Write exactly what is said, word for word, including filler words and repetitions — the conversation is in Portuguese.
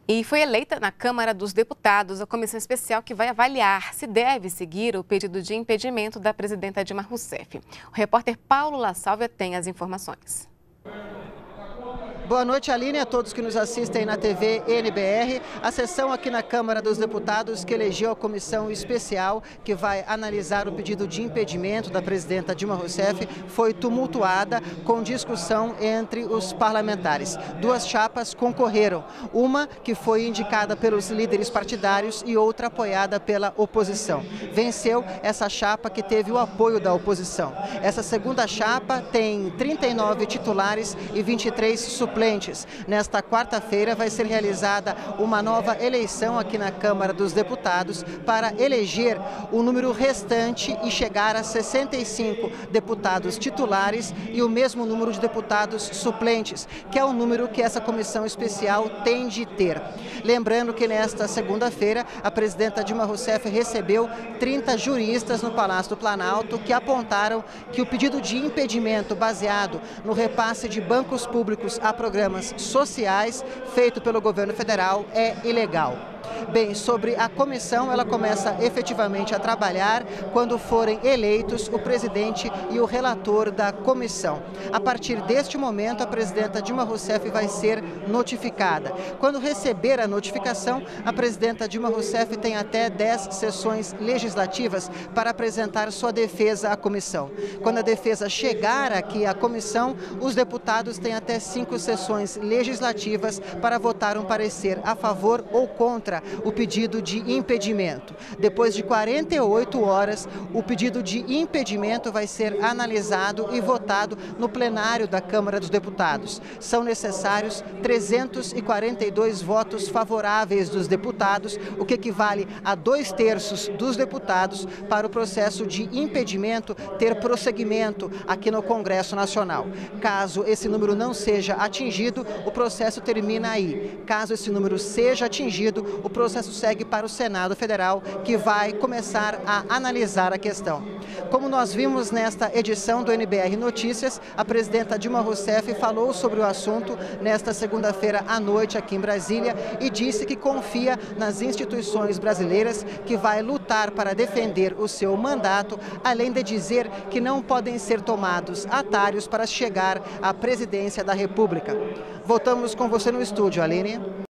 E foi eleita na Câmara dos Deputados a comissão especial que vai avaliar se deve seguir o pedido de impedimento da presidenta Dilma Rousseff. O repórter Paulo La Sálvia tem as informações. Boa noite, Aline, a todos que nos assistem na T V N B R. A sessão aqui na Câmara dos Deputados que elegeu a comissão especial que vai analisar o pedido de impedimento da presidenta Dilma Rousseff foi tumultuada com discussão entre os parlamentares. Duas chapas concorreram, uma que foi indicada pelos líderes partidários e outra apoiada pela oposição. Venceu essa chapa que teve o apoio da oposição. Essa segunda chapa tem trinta e nove titulares e vinte e três suplentes. Nesta quarta-feira vai ser realizada uma nova eleição aqui na Câmara dos Deputados para eleger o número restante e chegar a sessenta e cinco deputados titulares e o mesmo número de deputados suplentes, que é o número que essa comissão especial tem de ter. Lembrando que nesta segunda-feira a presidenta Dilma Rousseff recebeu trinta juristas no Palácio do Planalto que apontaram que o pedido de impedimento baseado no repasse de bancos públicos a programas sociais feito pelo governo federal é ilegal. Bem, sobre a comissão, ela começa efetivamente a trabalhar quando forem eleitos o presidente e o relator da comissão. A partir deste momento, a presidenta Dilma Rousseff vai ser notificada. Quando receber a notificação, a presidenta Dilma Rousseff tem até dez sessões legislativas para apresentar sua defesa à comissão. Quando a defesa chegar aqui à comissão, os deputados têm até cinco sessões legislativas para votar um parecer a favor ou contra o pedido de impedimento. Depois de quarenta e oito horas, o pedido de impedimento vai ser analisado e votado no plenário da Câmara dos Deputados. São necessários trezentos e quarenta e dois votos favoráveis dos deputados, o que equivale a dois terços dos deputados para o processo de impedimento ter prosseguimento aqui no Congresso Nacional. Caso esse número não seja atingido, o processo termina aí. Caso esse número seja atingido, o processo segue para o Senado Federal, que vai começar a analisar a questão. Como nós vimos nesta edição do N B R Notícias, a presidenta Dilma Rousseff falou sobre o assunto nesta segunda-feira à noite aqui em Brasília e disse que confia nas instituições brasileiras, que vai lutar para defender o seu mandato, além de dizer que não podem ser tomados atalhos para chegar à presidência da República. Voltamos com você no estúdio, Aline.